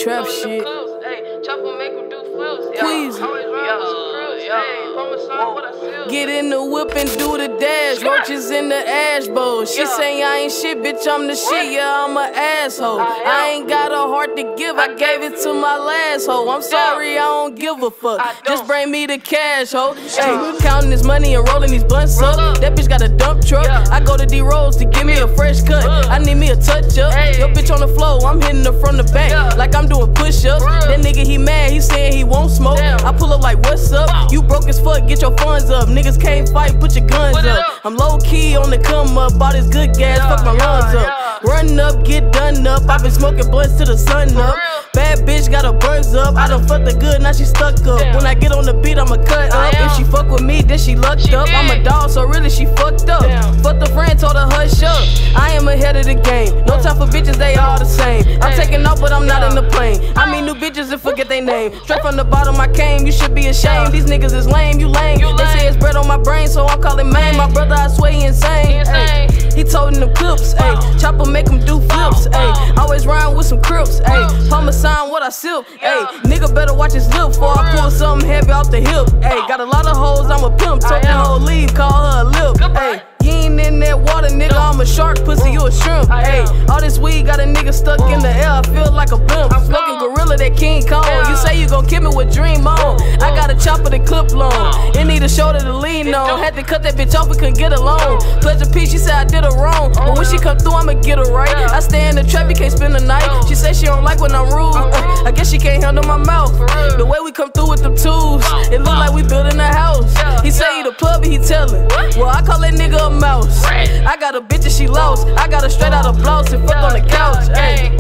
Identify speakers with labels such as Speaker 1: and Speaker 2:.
Speaker 1: trap shit.
Speaker 2: Chopper make him do flips.
Speaker 1: Please. Get in the whip and do the dash. Roaches in the ash bowl. She say I ain't shit, bitch, I'm the shit. Yeah, I'm an asshole. I ain't got a heart to give. I gave it to my last hoe. I'm sorry, I don't give a fuck. Just bring me the cash, ho. Hey, counting this money and rolling these blunts up. That bitch got a dump truck. I go to D-Rose to give me a fresh cut. I need me a touch up. Yo, bitch on the floor, I'm hitting her from the back like I'm doing push-ups. That nigga, he mad, he saying he won't smoke. I pull up like, what's up? You broke as fuck, get your funds up. Niggas can't fight, put your guns up. I'm low-key on the come up, all this good gas, fuck my lungs up. Run up, get done up, I been smoking blunts till the sun up. Bad bitch got her burns up, I done fucked her good, now she stuck up. When I get on the beat, I'ma cut up. If she fuck with me, then she lucked up. I'm a dog, so really she fucked up. Fucked the friend, told her hush up. I am ahead of the game, no time for bitches, they all the same. I'm taking off, but I'm not in the plane. I mean new bitches and forget they name. Straight from the bottom I came, you should be ashamed. These niggas is lame, you lame. They say it's bread on my brain, so I'm calling main. My brother, I swear he insane. Ay, he toting them clips, ayy. Chopper make him do flips, ayy. Always rhyme with some crips, ayy. Parmesan, what I sip, ayy. Nigga better watch his lip before I pull something heavy off the hip, ayy. Got a lot of hoes, I'm a pimp. Told that whole leave, call her a lip, ayy. You ain't in that water, nigga, I'm a shark, pussy, you a shrimp, ayy. All this weed got a nigga stuck in the air, I feel like a blimp. Smoking gorilla, that King Kong. You say you gon' kill me with Dream On. I got a chopper to clip long. It need a shoulder to lean on. Had to cut that bitch off, we couldn't get along. Pledge a piece, she said I did her wrong. But when she come through, I'ma get her right. I stay in the trap, you can't spend the night. She say she don't like when I'm rude. I guess she can't handle my mouth. The way we come through with them tools, it look like we building a house. He say he the plug, but he tellin'. Well, I call that nigga a mouse. I got a bitch and she lost. I got her straight out of blouse and fuck on the couch. Ay.